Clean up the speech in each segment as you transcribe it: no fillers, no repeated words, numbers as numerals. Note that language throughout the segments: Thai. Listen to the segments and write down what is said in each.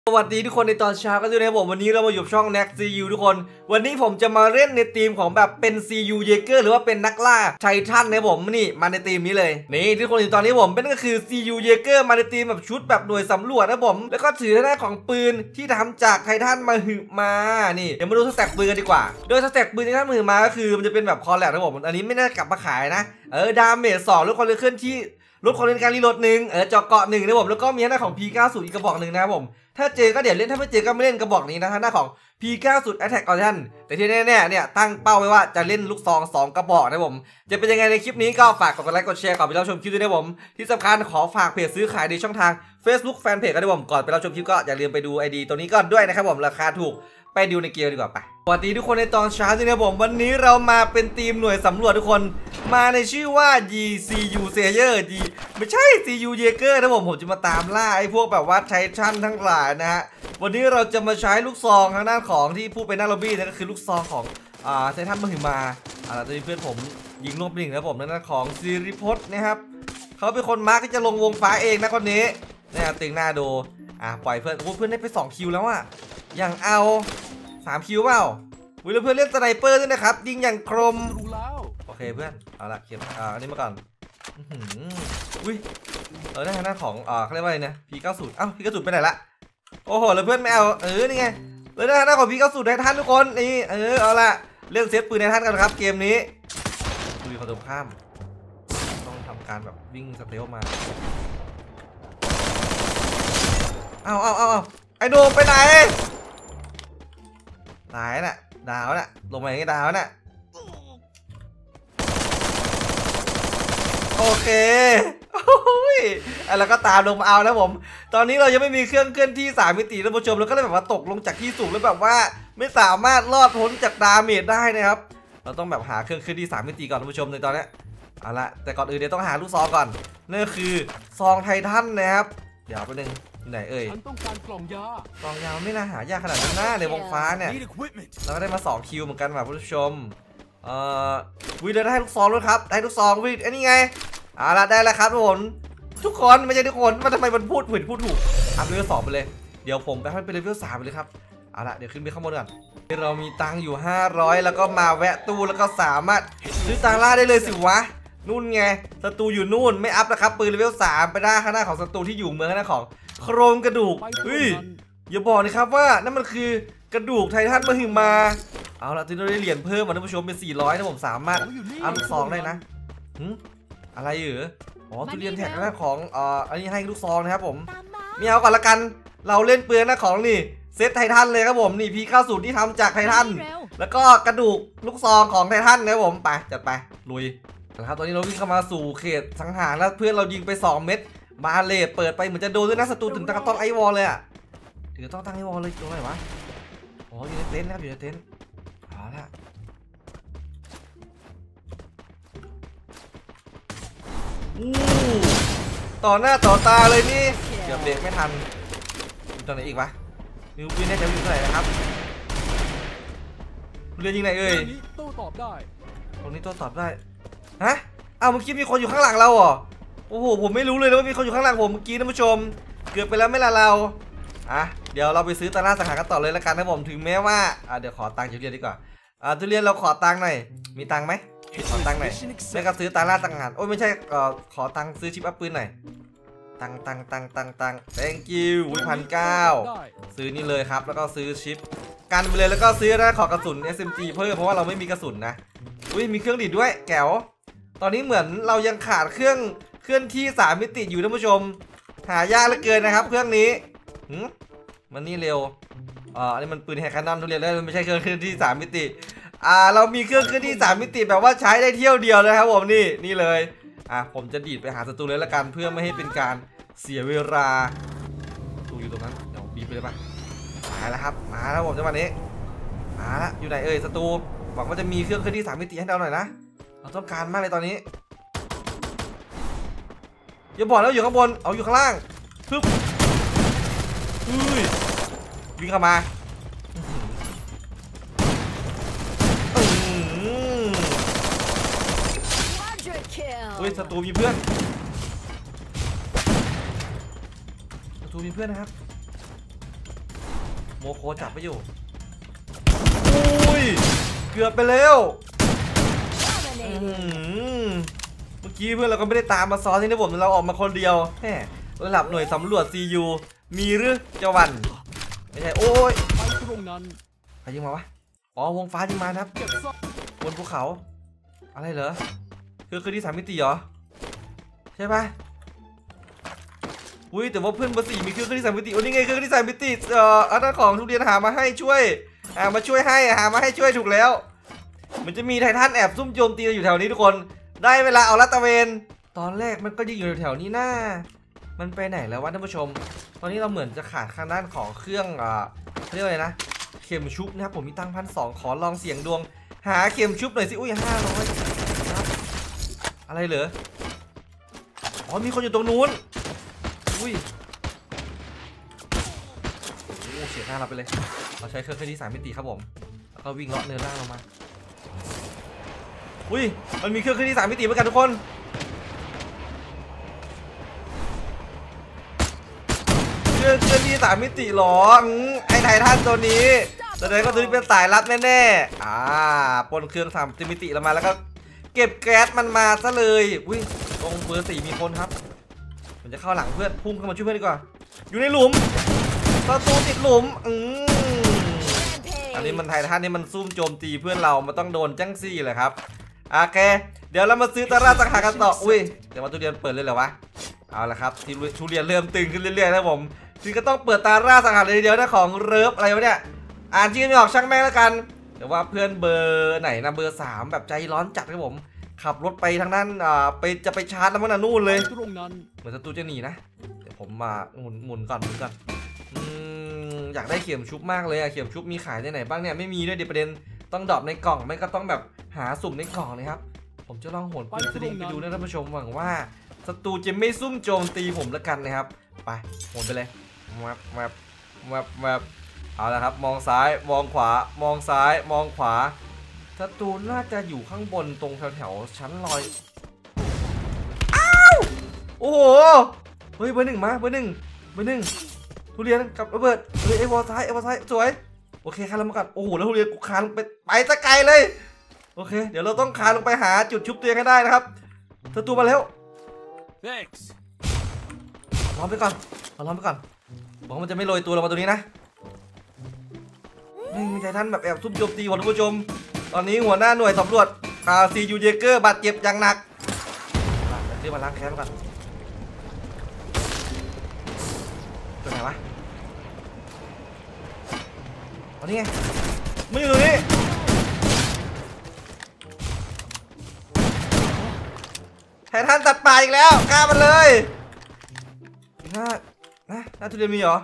สวัสดีทุกคนในตอนเช้ากันด้วยนะครับผมวันนี้เรามาอยู่ช่อง Next CU ทุกคนวันนี้ผมจะมาเล่นในทีมของแบบเป็น CU Jaeger หรือว่าเป็นนักล่าไททันนะครับผมนี่มาในทีมนี้เลยนี่ทุกคนอยู่ตอนนี้ผมเป็นก็คือ CU Jaeger มาในทีมแบบชุดแบบหน่วยสำรวจนะผมแล้วก็ถือหน้าของปืนที่ทำจากไททันมานี่เดี๋ยวมาดูสแต็กปืนกันดีกว่าโดยสแต็กปืนที่ไททันมาก็คือมันจะเป็นแบบคอลแลบนะผมอันนี้ไม่น่ากลับมาขายนะดาเมจ2ลดความเร็วเคลื่อนที่ลดความเร็วการรีโหลด1เจาะเกาะ1นะผมแล้วก็มีหน้าของ P90 อีกกระบอกหนึ่งนะครับผมถ้าเจอก็เดี๋ยวเล่นถ้าไม่เจอก็ไม่เล่นกระบอกนี้นะหน้าของ P90 Attack on Titan แต่ที่แน่ๆเนี่ยตั้งเป้าไว้ว่าจะเล่นลูกซอง2กระบอกนะผมจะเป็นยังไงในคลิปนี้ก็ฝากกดไลค์กดแชร์ก่อนไปรับชมคลิปด้วยนะผมที่สำคัญขอฝากเพจซื้อขายในช่องทาง Facebook Fanpage กันด้วยผมก่อนไปรับชมคลิปก็อย่าลืมไปดู ID ตัวนี้ก่อนด้วยนะครับผมราคาถูกไปดูในเกมดีกว่าไปสวัสดีทุกคนในตอนเช้าด้วยนะผมวันนี้เรามาเป็นทีมหน่วยสำรวจทุกคนมาในชื่อว่า CU Slayer ไม่ใช่ CU Jaeger นะผมจะมาตามล่าไอ้พวกแบบว่าไททันทั้งหลายนะฮะวันนี้เราจะมาใช้ลูกซองทางด้านของที่พูดไปหน้าล็อบบี้นั่นก็คือลูกซองของไททันมหึมาจะมีเพื่อนผมยิงลงไปหนึ่งนะผมทางด้านของซิริพจน์นะครับเขาเป็นคนมาร์กที่จะลงวงฟ้าเองนะคนนี้เนี่ยตึงหน้าดูปล่อยเพื่อนเพื่อนได้ไป2คิวแล้วอะอย่างเอา3คิวเปล่าเพื่อนเล่นสไนเปอร์ด้วยนะครับยิงอย่างคมโอเคเพื่อนเอาละเก็บอันนี้มาก่อนอุ้ยได้ทางด้านของเขาเรียกว่าอะไรนะ P90 P90 ไปไหนละโอ้โหแล้วเพื่อนไม่เอานี่ไงเลยได้ทางด้านของ P90 ไททันทุกคนนี่เอาละเรื่องเซตปืนไททันกันครับเกมนี้ดูเขาตรงข้ามต้องทำการแบบวิ่งสเตลมาเอาไอ้โดมไปไหนตายน่ะดาวน่ะลงมาอย่างนี้ดาวน่ะโอเคแล้วก็ตามลงมาเอานะผมตอนนี้เรายังไม่มีเครื่องเคลื่อนที่3มิติท่านผู้ชมเราก็เลยแบบว่าตกลงจากที่สูงแล้วแบบว่าไม่สามารถรอดพ้นจากดาเมจได้นะครับเราต้องแบบหาเครื่องเคลื่อนที่3มิติก่อนท่านผู้ชมในตอนนี้เอาละแต่ก่อนอื่นเดี๋ยวต้องหาลูกซองก่อนนั่นคือซองไททันนะครับเดี๋ยวไปหนึ่งไหนฉันต้องการกล่องยาไม่น่าหายากขนาดนั้นนะในวงฟ้าเนี่ยเราก็ได้มา2คิวเหมือนกันแบบผู้ชมวิเดอร์ได้ลูกซองด้วยครับได้ลูกซองวินี่ไงเอาละได้แล้วครับทุกคนไม่ใช่ทุกคนมันทำไมมันพูดถูกอัพเลเวล2ไปเลยเดี๋ยวผมไปให้เป็นเลเวล3ไปเลยครับเอาละเดี๋ยวขึ้นไปข้างบนก่อนเรามีตังค์อยู่500แล้วก็มาแวะตู้แล้วก็สามารถซื้อตังล่าได้เลยสิวะนู่นไงศัตรูอยู่นู่นไม่อัพนะครับปืนเลเวล3ไปได้ข้างหน้าของศัตรูที่อยู่เมืองข้างหน้าของโครงกระดูกอย่าบอกนะครับว่านั่นมันคือกระดูกไททันมหึมาเอาละที่เราได้เหรียญเพิ่มมาท่านผู้ชมเป็น400นะผมสามารถอัพลูกซองได้นะอะไรทุเรียนแท็กหน้าของอันนี้ให้ลูกซองนะครับผมไม่เอาก่อนละกันเราเล่นเปลือกหน้าของนี่เซตไททันเลยครับผมนี่ P90 ที่ทำจากไททันแล้วก็กระดูกลูกซองของไททันนะครับผมไปจัดไปลุยนะครับตอนนี้เราวิ่งเข้ามาสู่เขตสังหารแล้วเพื่อนเรายิงไป2เม็ดบาเลตเปิดไปเหมือนจะโดนด้วยนะศัตรูถึงต้องไอวอลเลยถึงต้องตั้งไอวอลเลยตรงไหนวะอยู่ในเต็นท์นะครับอยู่ในเต็นท์เอาละต่อหน้าต่อตาเลยนี่เกือบเบรกไม่ทันอยู่ตรงไหนอีกวะมิววินเนี่ยจะอยู่ตรงไหนนะครับเรือยิงไหนเอ่ยโต้ตอบได้ตรงนี้โต้ตอบได้ฮะเมื่อกี้มีคนอยู่ข้างหลังเราเหรอโอ้โหผมไม่รู้เลยนะว่ามีคนอยู่ข้างหลังผมเมื่อกี้ท่านผู้ชมเกือบไปแล้วไม่ละเราเดี๋ยวเราไปซื้อตาล่าสังหารกันต่อเลยละกันนะผมถึงแม้ว่าเดี๋ยวขอตังค์ทุเรียนดีกว่าทุเรียนเราขอตังค์หน่อยมีตังค์ไหมขอตังค์หน่อยแล้วก็ซื้อตาล่าสังหารโอ้ยไม่ใช่ขอตังค์ซื้อชิปอัพปืนหน่อยตัง thank you 1,900ซื้อนี่เลยครับแล้วก็ซื้อชิปกันไปเลยแล้วก็ซื้อขอกระสุน SMG เพิ่มเพราะว่าเราไม่มีกระสุนนะมีเครื่องดีดด้วยแก้วตอนนี้เหมือนเรายังขาดเครื่องเคลื่อนที่3มิติอยู่ท่านผู้ชมหายากเหลือเกินนะครับเครื่องนี้มันนี่เร็วอันนี้มันปืนแฮกแคนนอนทุเรียนแล้วมันไม่ใช่เครื่องเคลื่อนที่3มิติเรามีเครื่องเคลื่อนที่3มิติแบบว่าใช้ได้เที่ยวเดียวเลยครับผมนี่เลยผมจะดีดไปหาศัตรูเลยละกันเพื่อไม่ให้เป็นการเสียเวลาตูอยู่ตรงนั้นเดี๋ยวบีบไปเลยป่ะมาแล้วครับมาแล้วผมจังหวะนี้มาแล้วอยู่ไหนศัตรูหวังว่าจะมีเครื่องเคลื่อนที่3มิติให้เราหน่อยนะเราต้องการมากเลยตอนนี้อย่าบอกแล้วอยู่ข้างบนเอาอยู่ข้างล่างปึ๊บวิ่งเข้ามาศัตรูมีเพื่อนนะครับโมโคจับไปอยู่อุ้ยเกือบไปแล้วเมื่อกี้เพื่อนเราก็ไม่ได้ตามมาซ้อนที่นะผมเราออกมาคนเดียวแหมระดับหน่วยสำรวจ CU มีหรือจะวันไม่ใช่โอ้ยใครยิงมาวะอ๋อวงฟ้ายิงมาครับบนภูเขาอะไรเหรอคือที่3 มิติเหรอใช่ปะอุ้ยแต่ว่าเพื่อนเบอร์ 4มีเครื่องที่3 มิติโอ้นี่ไงเครื่องที่3 มิติอันนั้นของทุเรียนหามาให้ช่วยมาช่วยให้หามาให้ช่วยถูกแล้วมันจะมีไททันแอบซุ่มโจมตีอยู่แถวนี้ทุกคนได้เวลาเอาลาดตระเวนตอนแรกมันก็ยิงอยู่แถวนี้น่ามันไปไหนแล้ววะท่านผู้ชมตอนนี้เราเหมือนจะขาดทางด้านของเครื่องเรียกอะไรนะเข็มชุบนะครับผมมีตังค์1,200ขอลองเสี่ยงดวงหาเข็มชุบหน่อยสิอุ้ย500อะไรเหรออ๋อมีคนอยู่ตรงนู้นอุ้ยโอ้เสียหน้าเราไปเลยเราใช้เครื่องที่3 มิติครับผมแล้วก็วิ่งเลาะเนินล่างลงมาอุ้ยมันมีเครื่องที่3 มิติเหมือนกันทุกคนเครื่องที่3 มิติหรอไอ้ไททันตัวนี้แสดงว่าตัวนี้เป็นสายลับแน่ๆปนเครื่อง3 มิติแล้วมาแล้วก็เก็บแก๊สมันมาซะเลยอุ้ยตรงเบอร์ 4มีคนครับมันจะเข้าหลังเพื่อนพุ่งเข้ามาช่วยเพื่อนดีกว่าอยู่ในหลุมประตูติดหลุมอันนี้มันไททันนี่มันซุ่มโจมตีเพื่อนเรามันต้องโดนจังซี่แหละครับโอเคเดี๋ยวเรามาซื้อตาราสังหารกันต่ออุ้ยแต่ว่าทุเรียนเปิดเลยเหรอวะเอาละครับที่ทุเรียนเริ่มตึงขึ้นเรื่อยๆนะผมที่ก็ต้องเปิดตาราสังหารเลยเดียวนะของเริฟอะไรวะเนี่ยอ่านชื่อไม่ออกช่างแม่งแล้วกันแต่ว่าเพื่อนเบอร์ไหนนะเบอร์3แบบใจร้อนจัดครับผมขับรถไปทางนั้นจะไปชาร์จแล้วมันนู่นเลยเหมือนศัตรูจะหนีนะเดี๋ยวผมมาหมุนก่อนอยากได้เข็มชุบมากเลยอะเข็มชุบมีขายที่ไหนบ้างเนี่ยไม่มีด้วยเดี๋ยวประเด็นต้องดรอปในกล่องไม่ก็ต้องแบบหาสุ่มในกล่องเลยครับผมจะลองโหนปืนสลิงไปดูนะท่านผู้ชมหวังว่าศัตรูจะไม่ซุ่มโจมตีผมแล้วกันนะครับไปโหนไปเลยแวบเอาละครับมองซ้ายมองขวามองซ้ายมองขวาศัตรูน่าจะอยู่ข้างบนตรงแถวชั้นลอยอ้าวโอ้โหเฮ้ยเบอร์ 1มาเบอร์ 1ทุเรียนกับระเบิดเฮ้ยไอ้วอลซ้ายสวยโอเคคานลงมาก่อนโอ้โหแล้วทุเรียนกูคานไปตะไกลเลยโอเคเดี๋ยวเราต้องคานลงไปหาจุดชุบตัวเองให้ได้นะครับศัตรูมาแล้วล้อมไปก่อนบอกมันจะไม่โรยตัวลงมาตรงนี้นะไม่มีไททันแบบแอบซุ่มโจมตีท่านผู้ชมตอนนี้หัวหน้าหน่วยสำรวจCU Jaeger บาดเจ็บอย่างหนักเรียกมาล้างแค้นก่อนตัวไหนวะเอานี่ไงมึงอยู่ตรงนี้ไททันตัดป่าอีกแล้วฆ่ามันเลยน่าทุเรียนมีเหรอ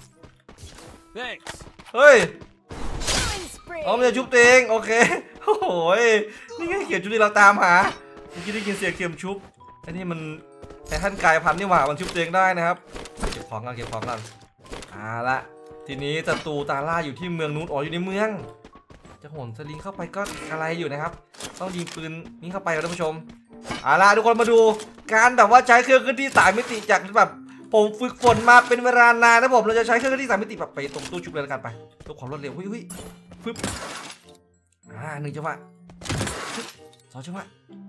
เฮ้ยมันจะชุบตัวเองโอเคโอ้โหนี่ไงเข็มชุบที่เราตามหาเมื่อกี้ได้ยินเสียงเข็มชุบอันนี้มันไททันกายพันธุ์นี่หว่ามันชุบตัวเองได้นะครับเก็บของกันละทีนี้ศัตรูตาล่าอยู่ที่เมืองนู้นอยู่ในเมืองจะโหนสลิงเข้าไปก็อะไรอยู่นะครับต้องยิงปืนนี้เข้าไปครับท่านผู้ชมละทุกคนมาดูการแบบว่าใช้เครื่องที่3 มิติจากแบบผมฝึกฝนมาเป็นเวลานานนะผมเราจะใช้เครื่องที่3 มิติแบบไปตรงตู้ชุบเลยแล้วกันไปตัวความรวดเร็วฟึบ1 จังหวะ2 จังหวะ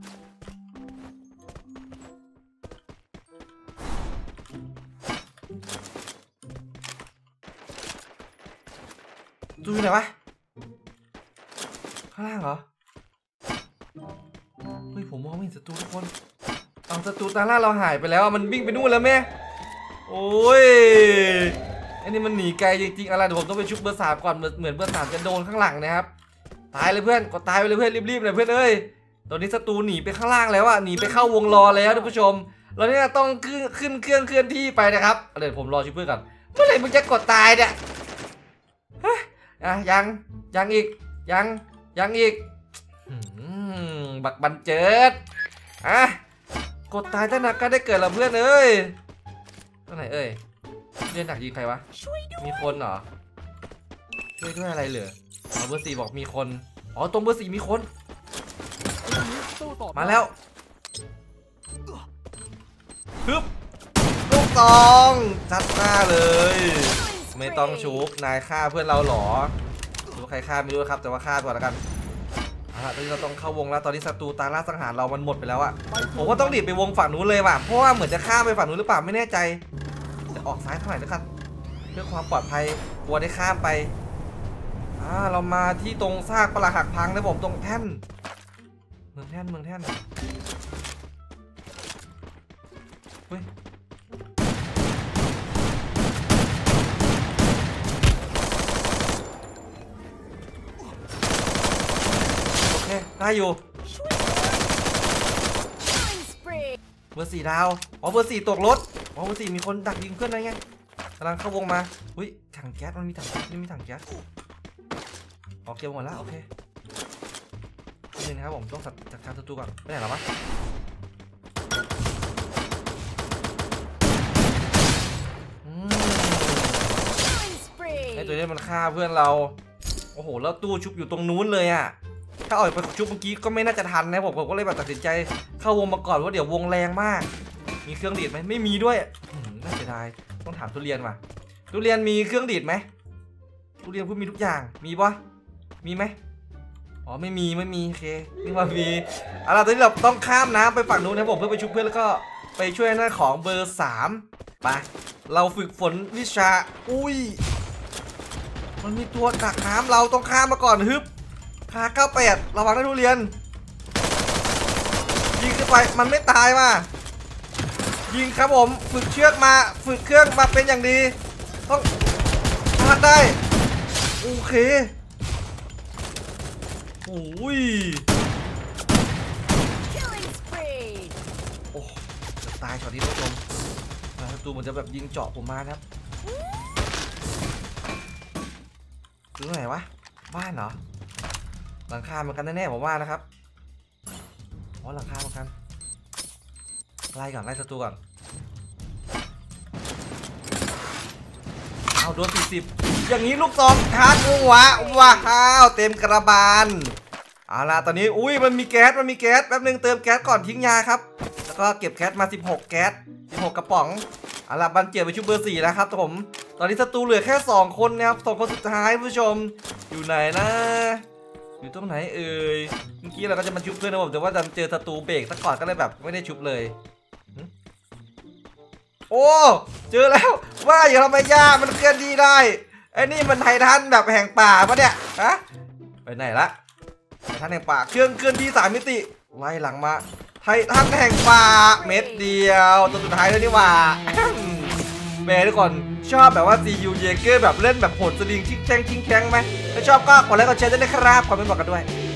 ดูอยู่ไหนวะข้างล่างเหรอเฮ้ยผมมองไม่เห็นศัตรูทุกคนเอาศัตรูตาล่าเราหายไปแล้วมันวิ่งไปนู่นแล้วแม่โอ้ยอันนี้มันหนีไกลจริงๆอะไรเดี๋ยวผมต้องไปชุบเบอร์ 3ก่อนเหมือนเบอร์ 3จะโดนข้างหลังนะครับตายเลยเพื่อนกดตายไปเลยเพื่อนรีบๆเลยเพื่อนเอ้ยตอนนี้ศัตรูหนีไปข้างล่างแล้วหนีไปเข้าวงล้อแล้วท่านผู้ชมเราเนี่ยต้องขึ้นเครื่องเคลื่อนที่ไปนะครับเดี๋ยวผมรอชุบเพื่อนก่อนเมื่อไหร่มึงจะกดตายเนี่ยยังอีกบักบันเจิดกดตายตั้งนานก็ได้เกิดแล้วเพื่อนเอ้ยตรงไหนเอ้ยเรียนหนักยิงใครวะมีคนเหรอช่วยด้วยอะไรเหรอเบอร์ 4บอกมีคนตรงเบอร์ 4มีคนมาแล้วฮึบลูกตองจัดหน้าเลยไม่ต้องชุบนายฆ่าเพื่อนเราหรอหรือว่าใครฆ่าไม่รู้ครับแต่ว่าฆ่าก่อนแล้วกันตอนนี้เราต้องเข้าวงแล้วตอนนี้ศัตรูตาล่าสังหารเรามันหมดไปแล้วอะผมว่าต้องดีดไปวงฝั่งนู้นเลยว่ะเพราะว่าเหมือนจะข้ามไปฝั่งนู้นหรือเปล่าไม่แน่ใจจะออกซ้ายเท่าไหร่แล้วกันเพื่อความปลอดภัยกลัวได้ข้ามไปเรามาที่ตรงซากปรักหักพังนะผมตรงแท่นเมืองแท่นเฮ้ยโอเคได้อยู่เบอร์4ดาวเบอร์4ตกรถเบอร์4มีคนดักยิงเพื่อนอะไรไงกำลังเข้าวงมาอุ้ยถังแก๊สมันมีถังแก๊สแก๊สออกเกมหมดแล้วโอเคนี่นะครับผมต้องจัดการศัตรูก่อนไม่ไหนหรอวะไอ้ตัวนี้มันฆ่าเพื่อนเราโอ้โหแล้วตู้ชุบอยู่ตรงนู้นเลยอ่ะถ้าออกไปชุบเมื่อกี้ก็ไม่น่าจะทันนะผมก็เลยแบบตัดสินใจเข้าวงมาก่อนเพราะเดี๋ยววงแรงมากมีเครื่องดีดไหมไม่มีด้วยน่าเสียดายต้องถามทุเรียนว่ะทุเรียนมีเครื่องดีดไหมทุเรียนพูดมีทุกอย่างมีปะมีไหมอ๋อไม่มีโอเคนี่ว่ามีตอนนี้เราต้องข้ามน้ำไปฝั่งนู้นนะผมเพื่อไปชุบเพื่อนแล้วก็ไปช่วยหน้าของเบอร์3ไปเราฝึกฝนวิชาอุ้ยมันมีตัวดักน้ำเราต้องข้ามมาก่อนฮึบคา98ระวังนะทุเรียนยิงขึ้นไปมันไม่ตายว่ะยิงครับผมฝึกเชือกมาฝึกเครื่องมาเป็นอย่างดีต้องพลาดได้โอเคโอ้ยโอ้จะตายช็อตนี้ท่านผู้ชมศัตรูมันจะแบบยิงเจาะผมมาครับถึงไหนวะบ้านเหรอหลังคาเหมือนกันแน่ๆผมว่านะครับหลังคาเหมือนกันไล่ศัตรูก่อนโดน40อย่างนี้ลูกซองชาร์จว้าวเต็มกระบาลตอนนี้อุ้ยมันมีแก๊สแป๊บนึงเติมแก๊สก่อนทิ้งยาครับแล้วก็เก็บแก๊สมา16แก๊ส16กระป๋องบันเจียไปชุบเบอร์4แล้วครับผมตอนนี้ศัตรูเหลือแค่2คนนะครับ2คนสุดท้ายผู้ชมอยู่ไหนนะอยู่ตรงไหนเอ่ยเมื่อกี้เราก็จะมาชุบเพื่อนนะผมแต่ว่าดันเจอศัตรูเบรกซะก่อนก็เลยแบบไม่ได้ชุบเลยโอ้เจอแล้วว่าอย่าทำไมย่ามันเคลื่อนที่ได้ไอ้นี่มันไททันแบบแห่งป่าปะเนี่ยฮะไปไหนละไททันแห่งป่าเคลื่อนที่3 มิติไล่หลังมาไททันแห่งป่าเม็ดเดียวตัวสุดท้ายเลยนี่ว่าแม่ทุกคนชอบแบบว่า CU Jaeger แบบเล่นแบบโหดสลิงชิงแข้งไหมถ้าชอบก็กดไลค์กดแชร์ด้วยนะครับคอมเมนต์บอกกันด้วย